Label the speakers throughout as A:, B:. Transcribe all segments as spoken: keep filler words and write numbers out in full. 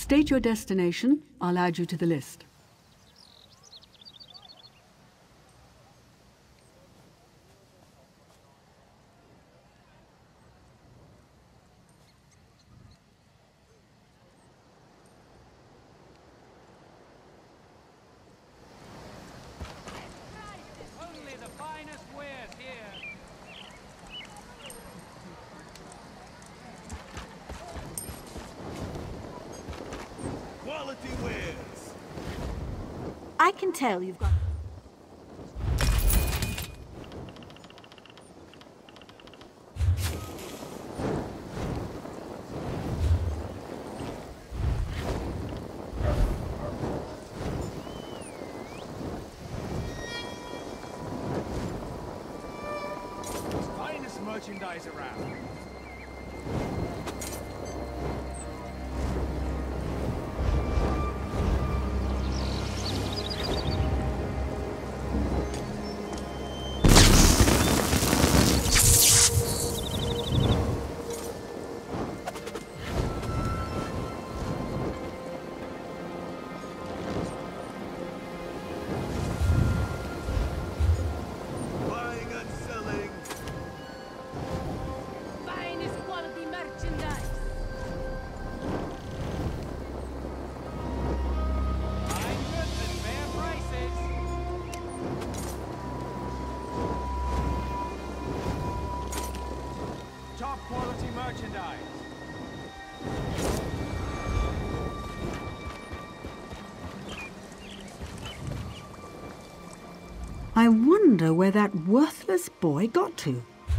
A: State your destination. I'll add you to the list.
B: I can tell you've got...
C: Finest merchandise around. Top quality merchandise.
A: I wonder where that worthless boy got to.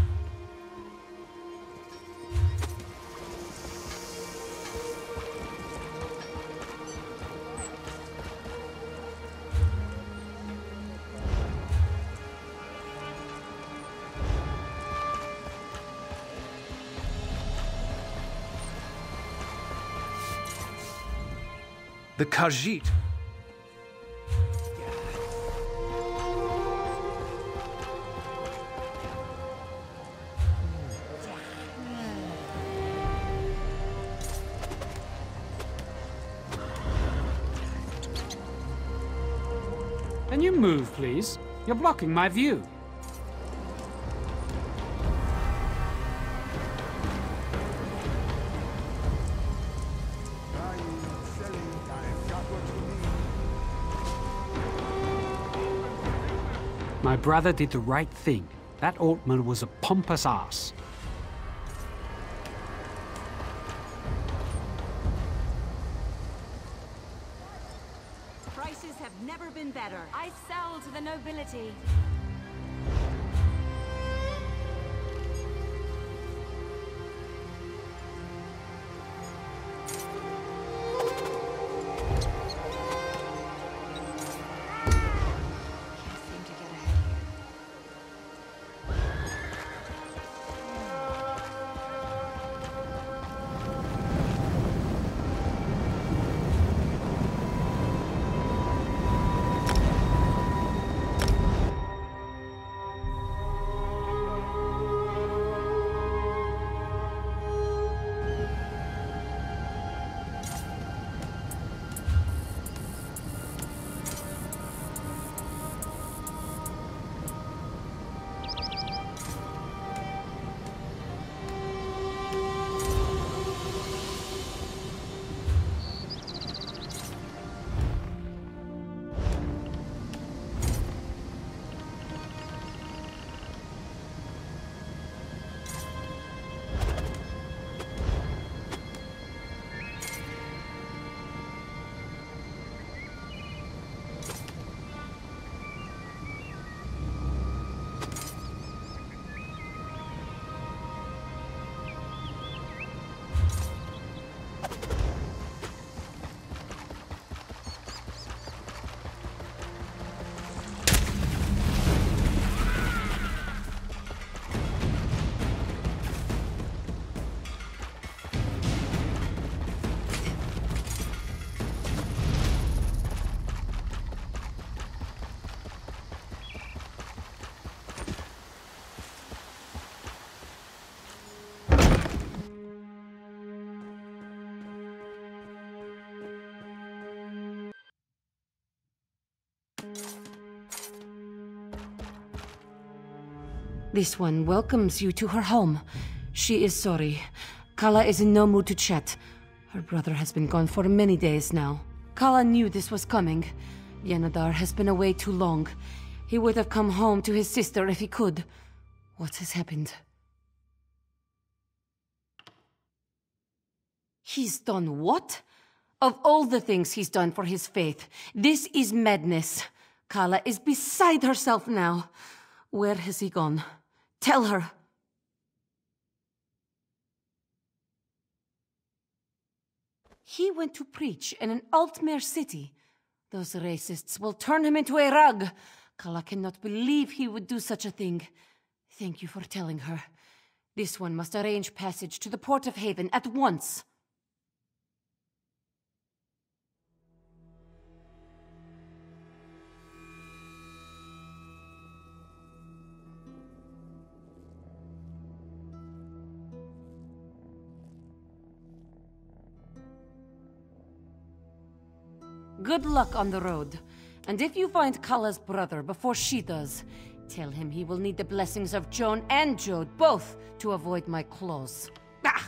C: The Khajiit.
D: Can you move, please? You're blocking my view. My brother did the right thing. That Altman was a pompous ass.
B: Prices have never been better. I sell to the nobility.
E: This one welcomes you to her home. She is sorry. Kala is in no mood to chat. Her brother has been gone for many days now. Kala knew this was coming. Yanadar has been away too long. He would have come home to his sister if he could. What has happened? He's done what? Of all the things he's done for his faith, this is madness. Kala is beside herself now. Where has he gone? Tell her. He went to preach in an Altmer city. Those racists will turn him into a rug. Kala cannot believe he would do such a thing. Thank you for telling her. This one must arrange passage to the Port of Haven at once. Good luck on the road. And if you find Kala's brother before she does, tell him he will need the blessings of Joan and Jode both to avoid my claws. Ah!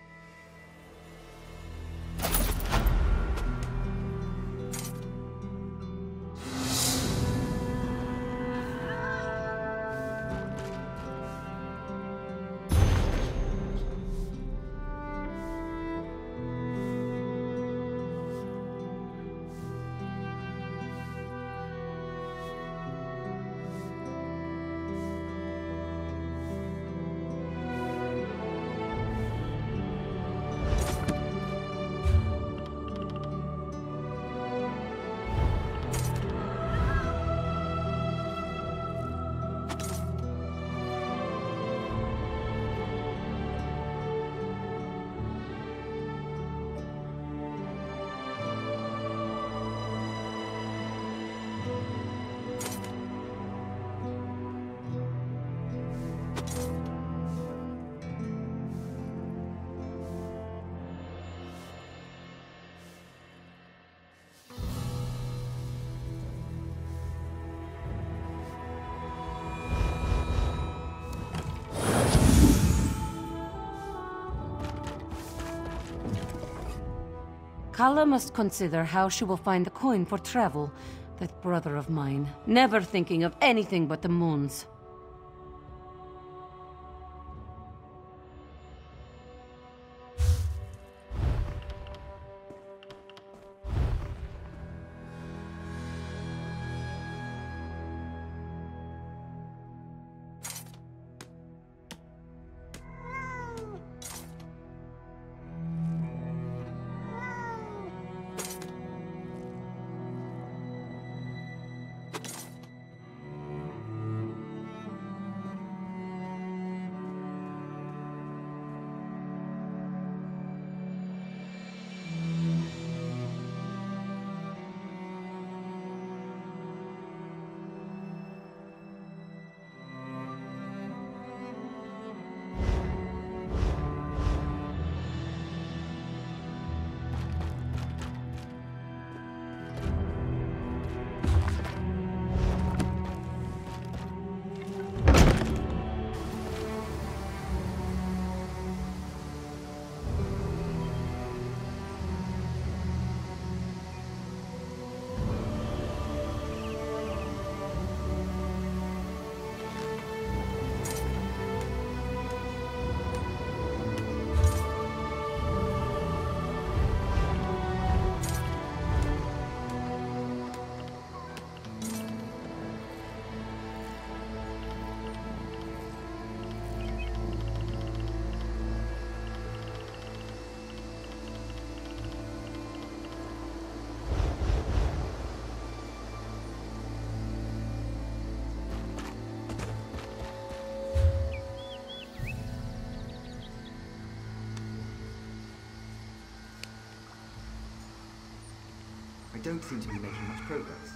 E: Kala must consider how she will find the coin for travel. That brother of mine, never thinking of anything but the moons.
F: I don't seem to be making much progress.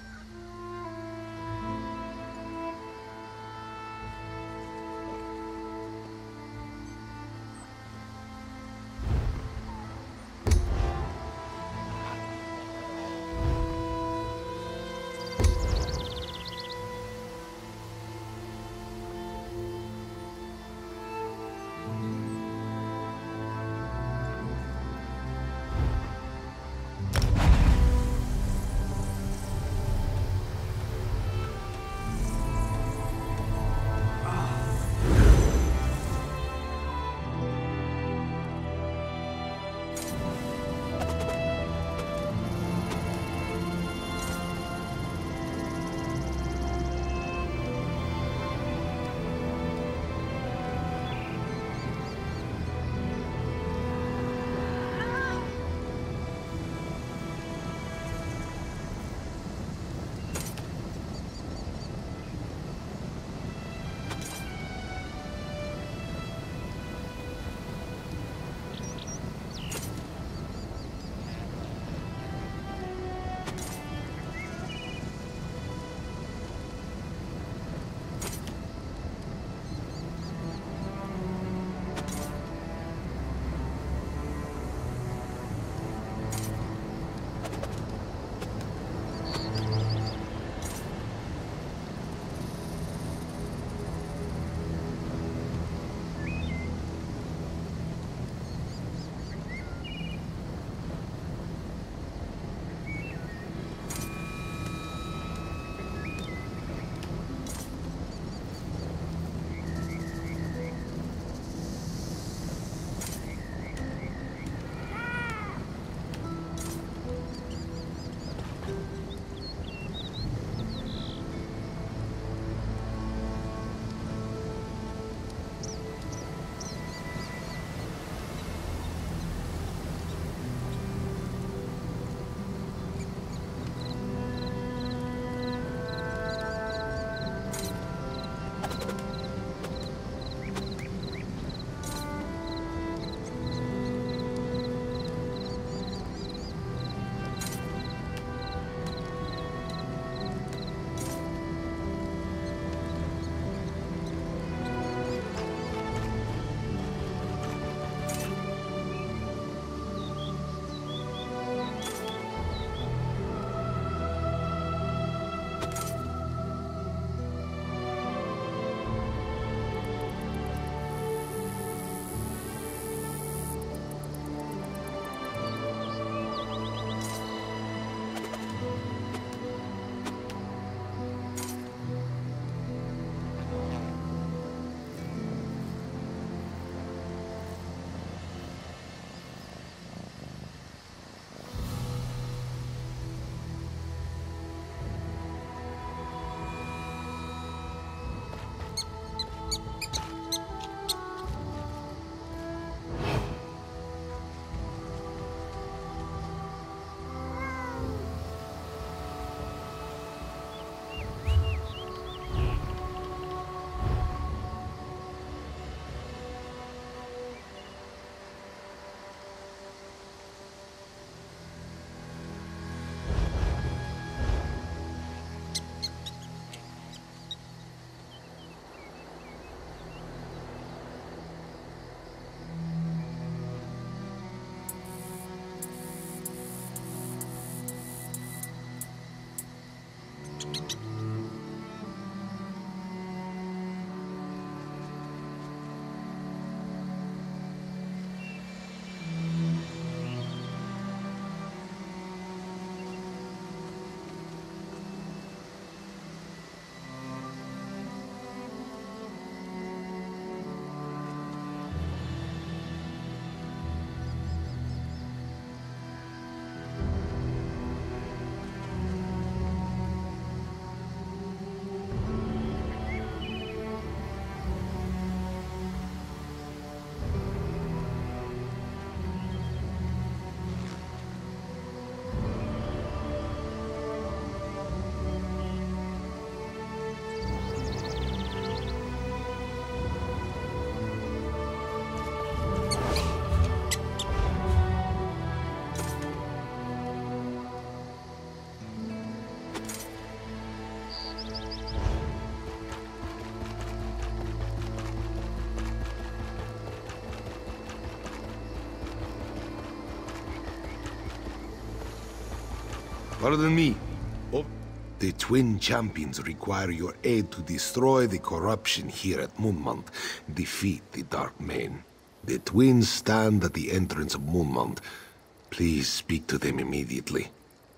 G: Pardon me. Oh. The Twin Champions require your aid to destroy the corruption here at Moonmount. Defeat the Dark Men. The twins stand at the entrance of Moonmount. Please speak to them immediately.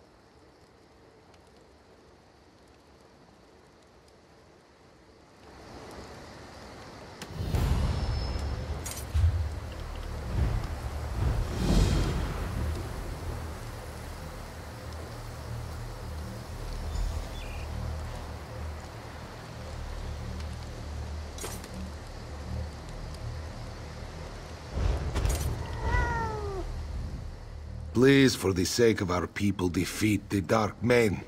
G: Please, for the sake of our people, defeat the Dark Men.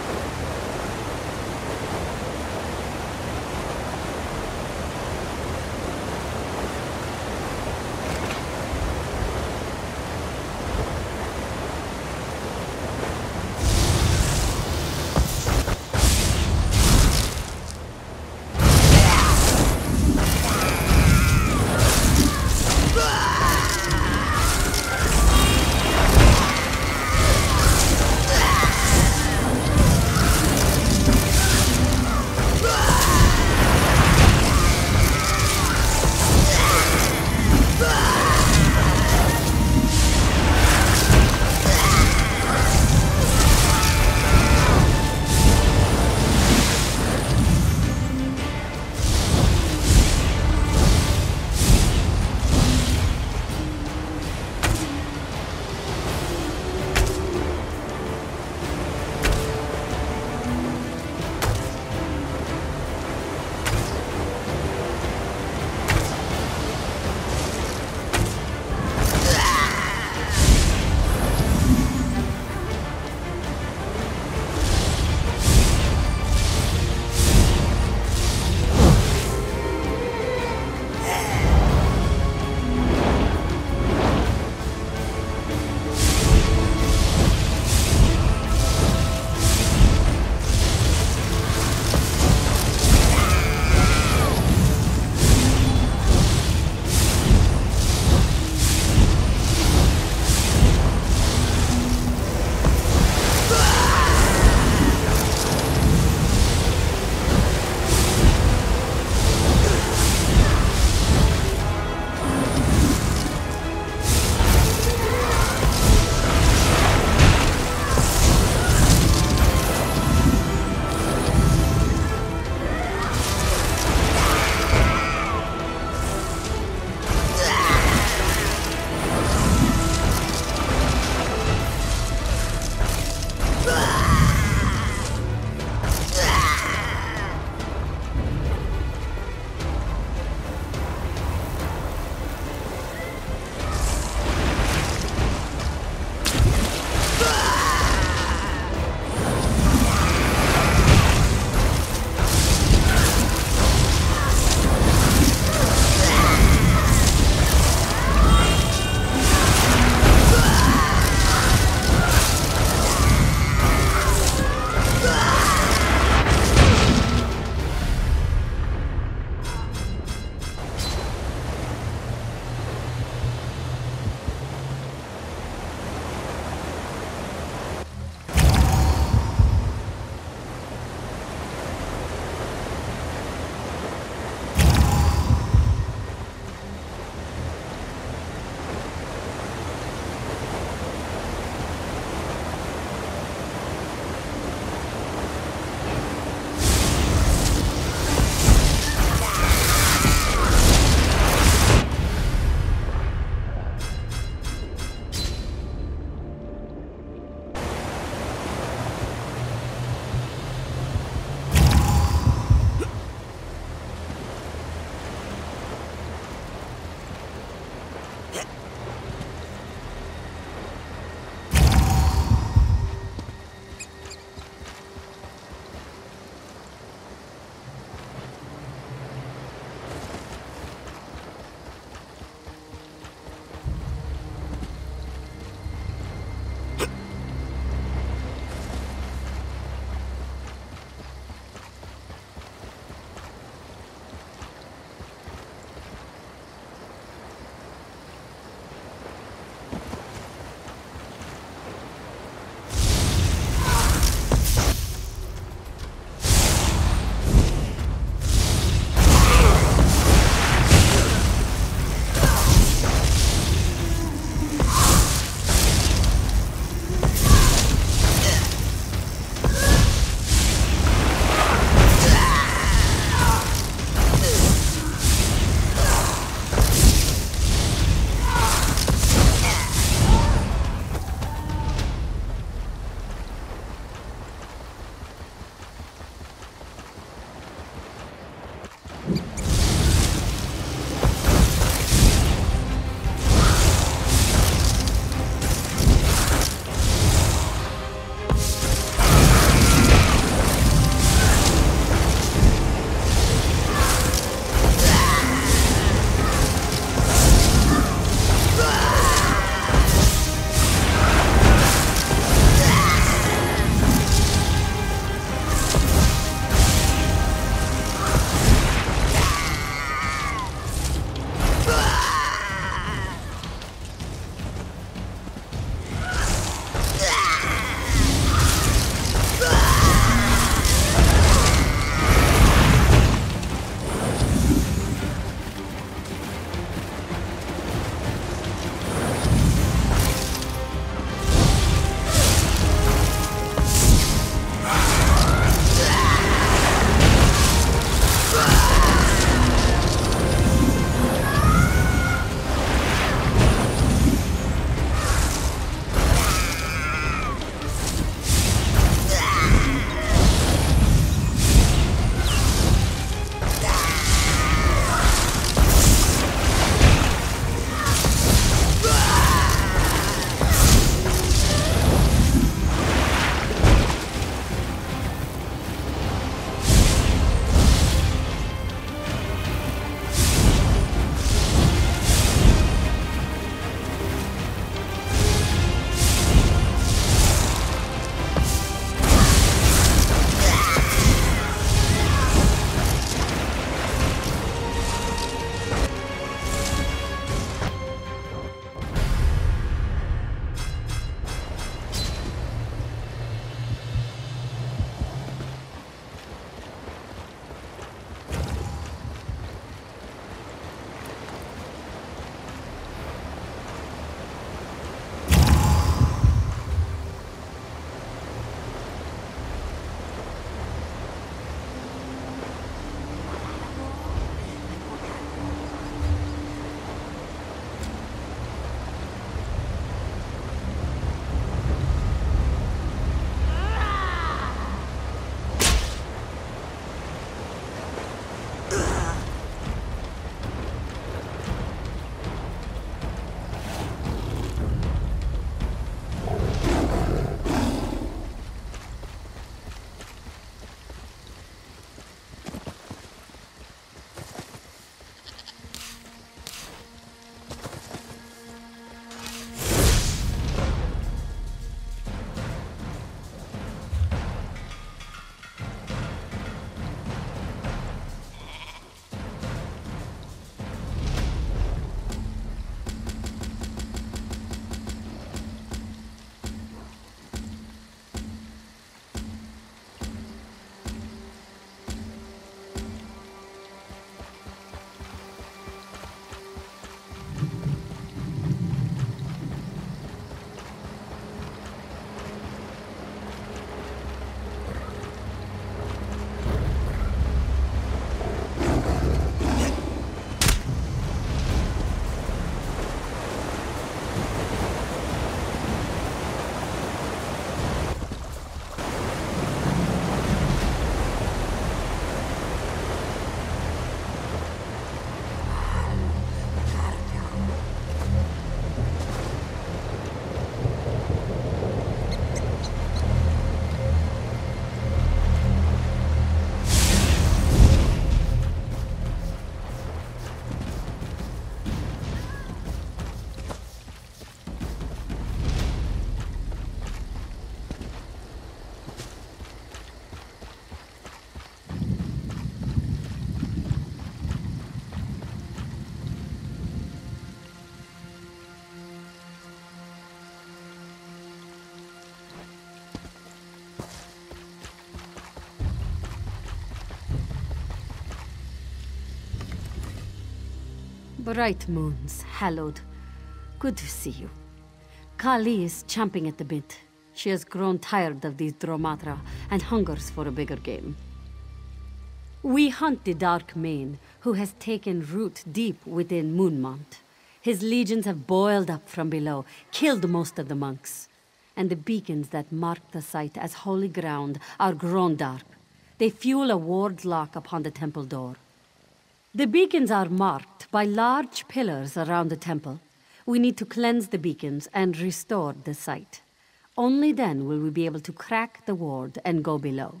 H: Bright moons, hallowed. Good to see you. Kali is champing at the bit. She has grown tired of these Dromatra and hungers for a bigger game. We hunt the Dark Mane, who has taken root deep within Moonmont. His legions have boiled up from below, killed most of the monks. And the beacons that mark the site as holy ground are grown dark. They fuel a ward lock upon the temple door. The beacons are marked by large pillars around the temple. We need to cleanse the beacons and restore the site. Only then will we be able to crack the ward and go below.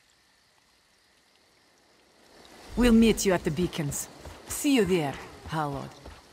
I: We'll meet you at the beacons. See you there, Hallowed.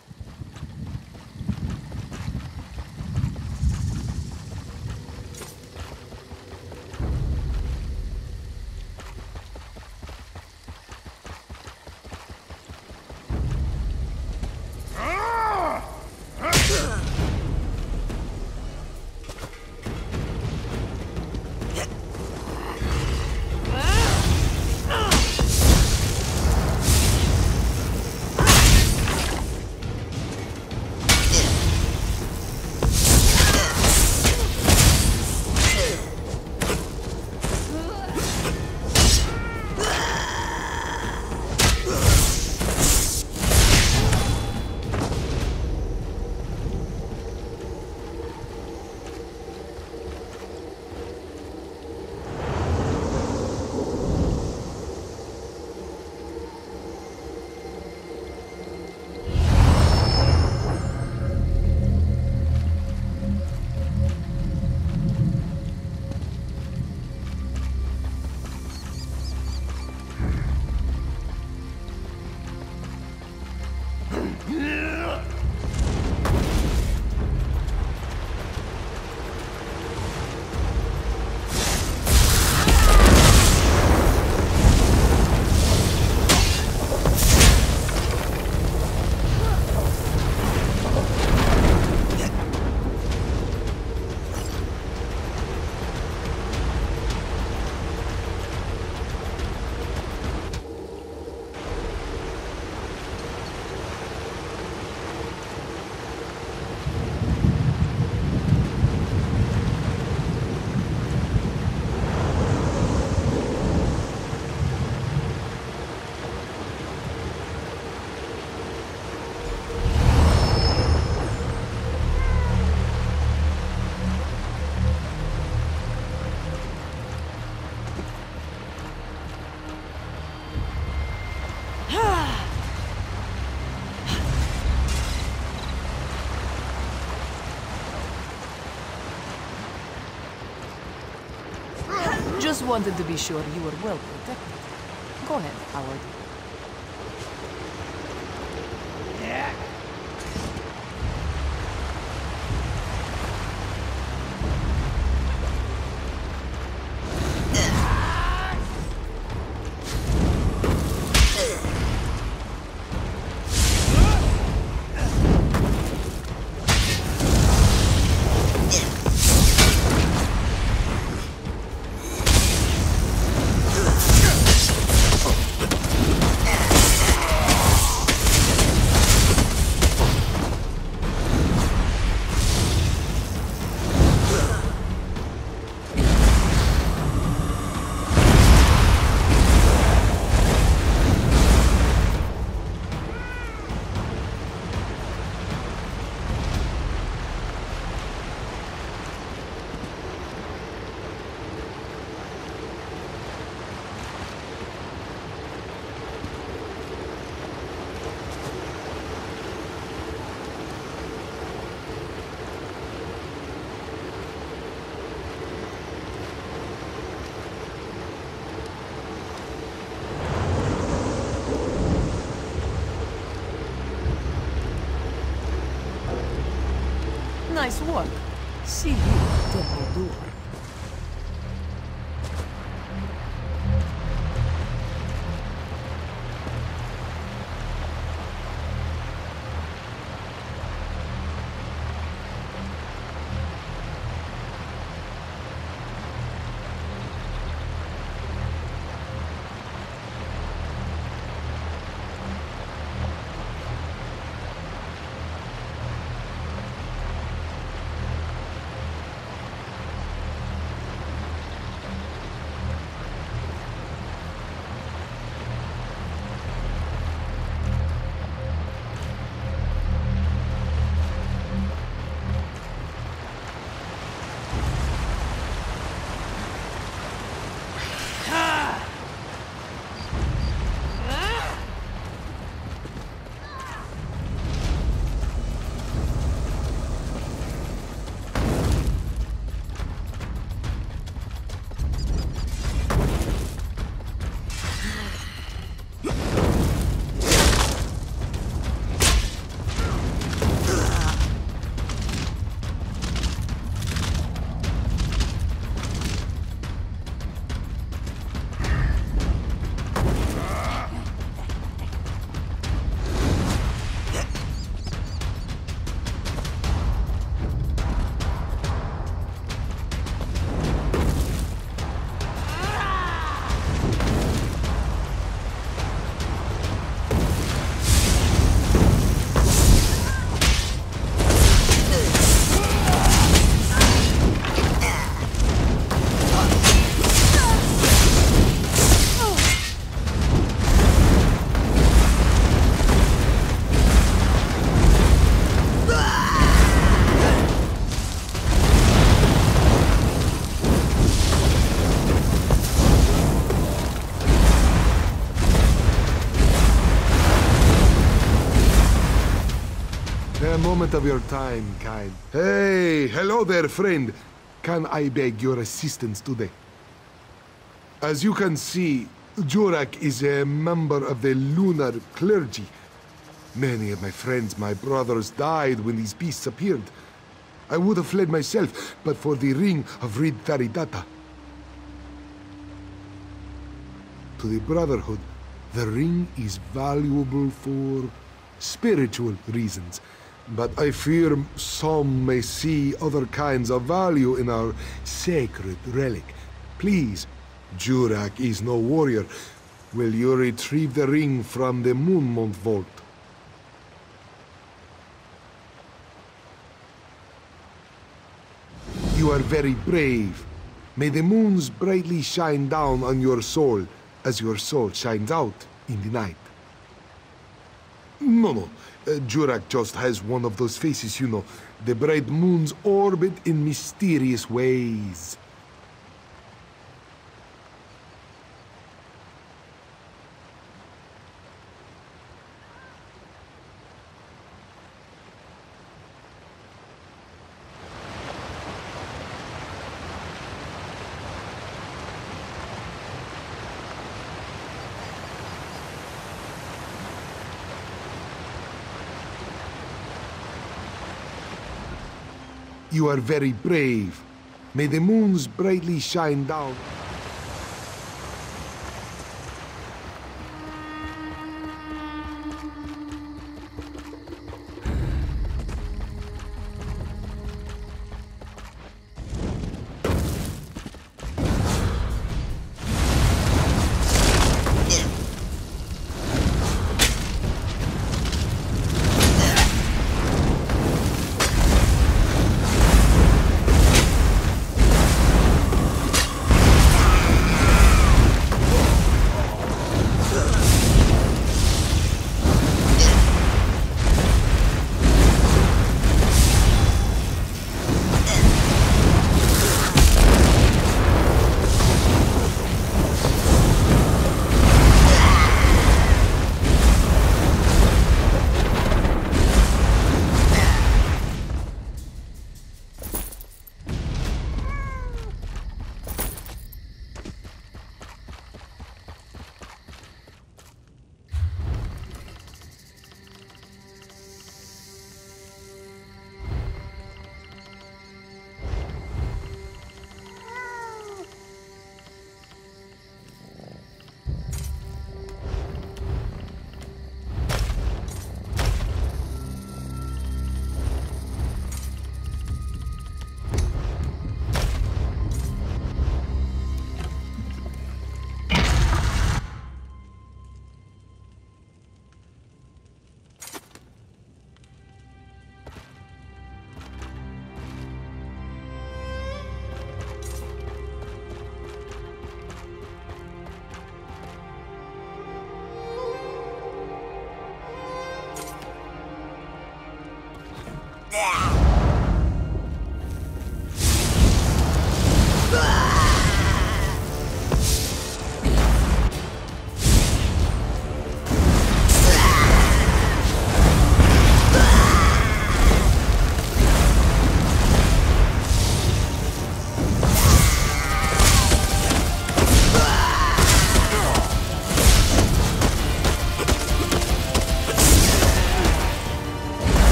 I: Just wanted to be sure you were well protected. Go ahead, Howard. Nice work. See you at Temple Door.
G: a moment of your time, kind. Hey, hello there, friend. Can I beg your assistance today? As you can see, Jurak is a member of the lunar clergy. Many of my friends, my brothers, died when these beasts appeared. I would have fled myself, but for the ring of Rid Tharidata. To the Brotherhood, the ring is valuable for spiritual reasons. But I fear some may see other kinds of value in our sacred relic. Please, Jurak is no warrior. Will you retrieve the ring from the Moonmont vault? You are very brave. May the moons brightly shine down on your soul as your soul shines out in the night. No, no. Uh, Jurak just has one of those faces, you know. The bright moons orbit in mysterious ways. You are very brave. May the moons brightly shine down.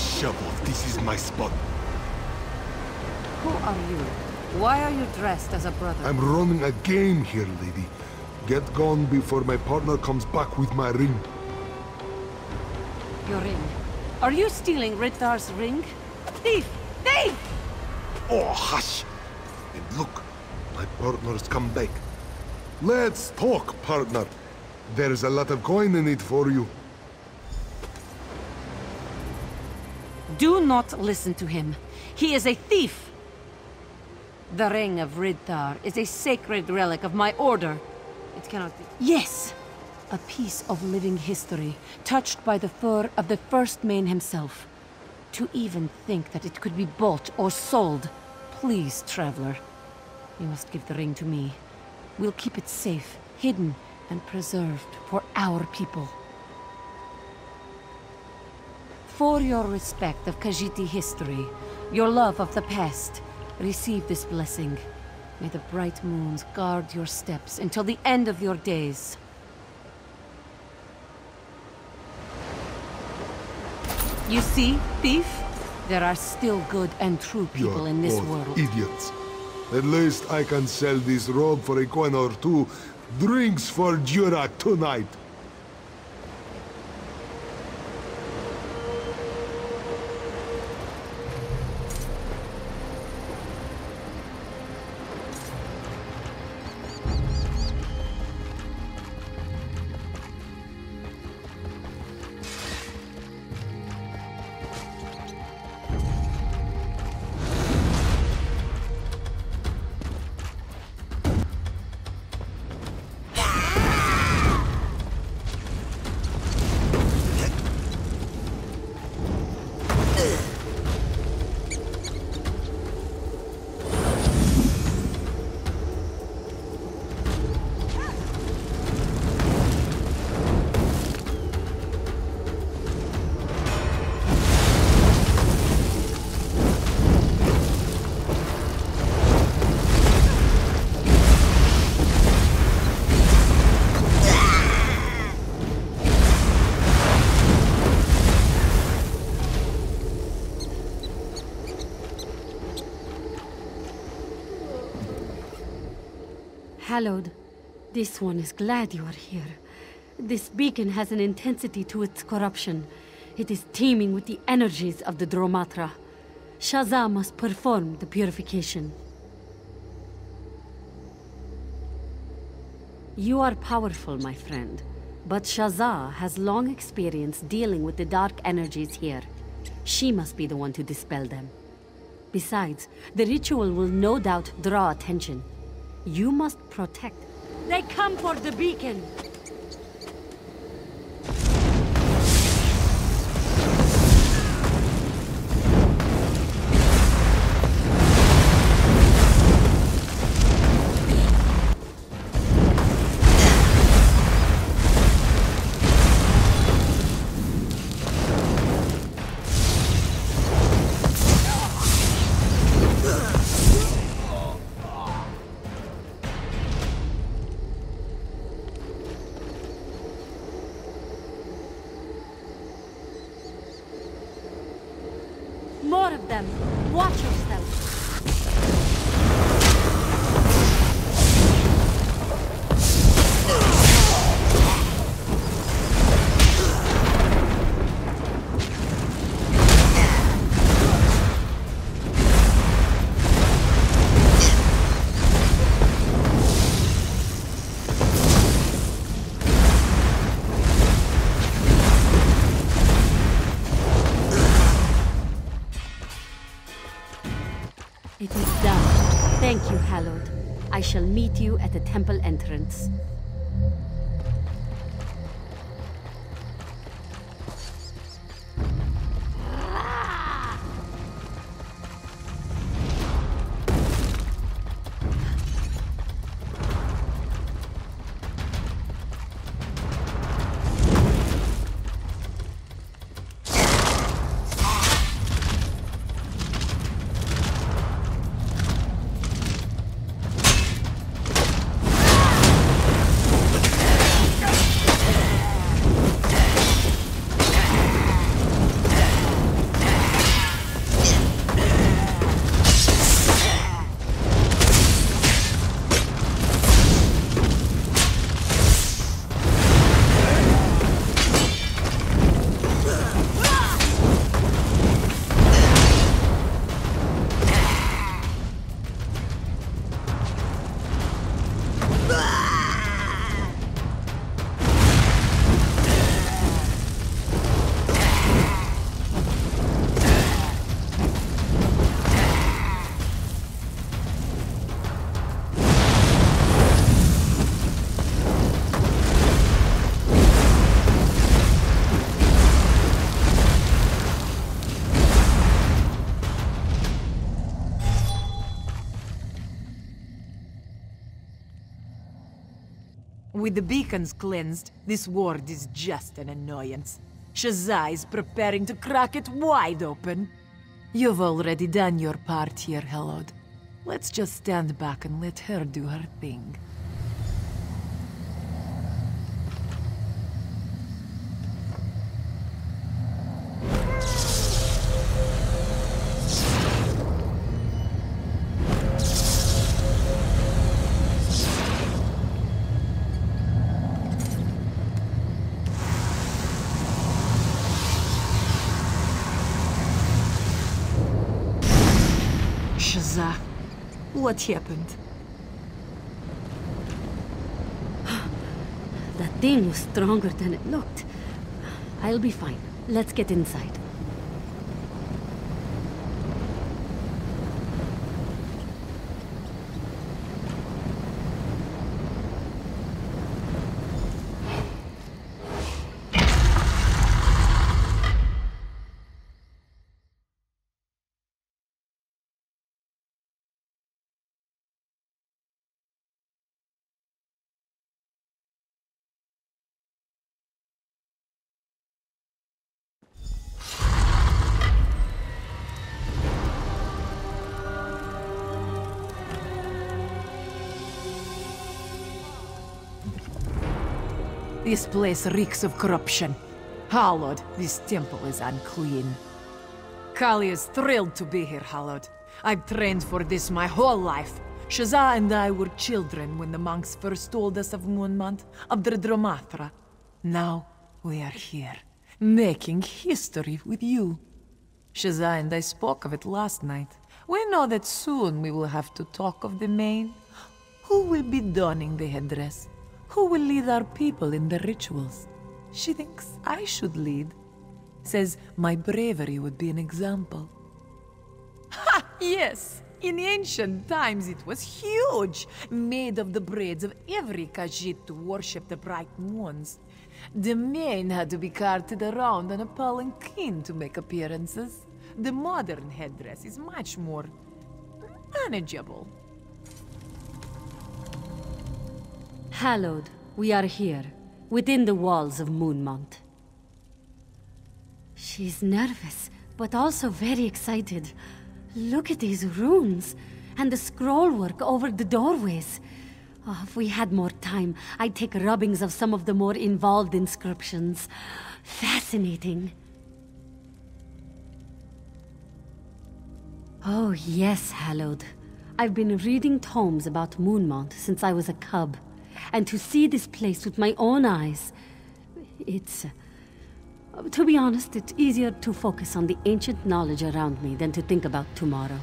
G: Shove off, this is my spot.
E: Who are you? Why are you dressed as a brother?
G: I'm running a game here, lady. Get gone before my partner comes back with my ring.
E: Your ring. Are you stealing Rithar's ring? Thief! Thief!
G: Oh, hush! And look, my partner's come back. Let's talk, partner. There's a lot of coin in it for you.
E: Do not listen to him. He is a thief! The ring of Ridthar is a sacred relic of my order. It cannot be... Yes! A piece of living history, touched by the fur of the first Mane himself. To even think that it could be bought or sold. Please, traveler. You must give the ring to me. We'll keep it safe, hidden, and preserved for our people. For your respect of Khajiiti history, your love of the past, receive this blessing. May the bright moons guard your steps until the end of your days. You see, thief? There are still good and true people
G: You're
E: in this
G: both
E: world.
G: idiots. At least I can sell this robe for a coin or two. Drinks for Jurak tonight.
H: Hallowed, this one is glad you are here. This beacon has an intensity to its corruption. It is teeming with the energies of the Dromatra. Shazza must perform the purification. You are powerful, my friend, but Shazza has long experience dealing with the dark energies here. She must be the one to dispel them. Besides, the ritual will no doubt draw attention. You must protect. They come for the beacon! More of them. Watch yourself. It is done. Thank you, Hallowed. I shall meet you at the temple entrance.
I: With the beacons cleansed, this ward is just an annoyance. Shazai is preparing to crack it wide open. You've already done your part here, Helod. Let's just stand back and let her do her thing. Shazza, what happened?
H: That thing was stronger than it looked. I'll be fine. Let's get inside.
I: This place reeks of corruption. Hallowed, this temple is unclean. Kali is thrilled to be here, Hallowed. I've trained for this my whole life. Shazza and I were children when the monks first told us of Moonmont, of the Dromathra. Now, we are here, making history with you. Shazza and I spoke of it last night. We know that soon we will have to talk of the main. Who will be donning the headdress? Who will lead our people in the rituals? She thinks I should lead. Says my bravery would be an example. Ha! Yes! In ancient times it was huge, made of the braids of every Khajiit to worship the bright moons. The main had to be carted around on a palanquin to make appearances. The modern headdress is much more manageable.
H: Hallowed, we are here, within the walls of Moonmont. She's nervous, but also very excited. Look at these runes, and the scrollwork over the doorways. Oh, if we had more time, I'd take rubbings of some of the more involved inscriptions. Fascinating. Oh, yes, Hallowed. I've been reading tomes about Moonmont since I was a cub. And to see this place with my own eyes, it's... Uh, to be honest, it's easier to focus on the ancient knowledge around me than to think about tomorrow.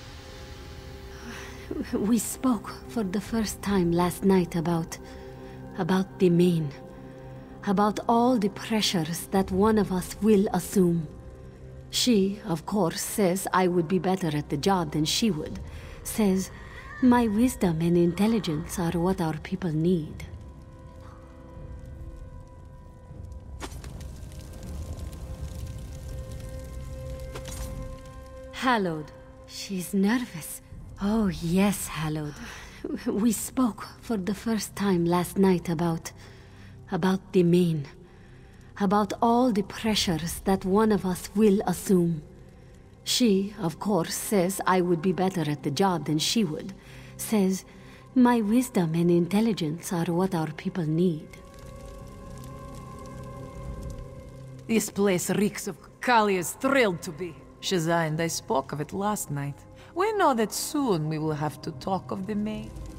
H: We spoke for the first time last night about... about the main. About all the pressures that one of us will assume. She, of course, says I would be better at the job than she would. Says... my wisdom and intelligence are what our people need. Hallowed. She's nervous. Oh, yes, Hallowed. We spoke for the first time last night about... about the main. About all the pressures that one of us will assume. She, of course, says I would be better at the job than she would. Says, my wisdom and intelligence are what our people need.
I: This place reeks of... Kali is thrilled to be. Shazza and I spoke of it last night. We know that soon we will have to talk of the main.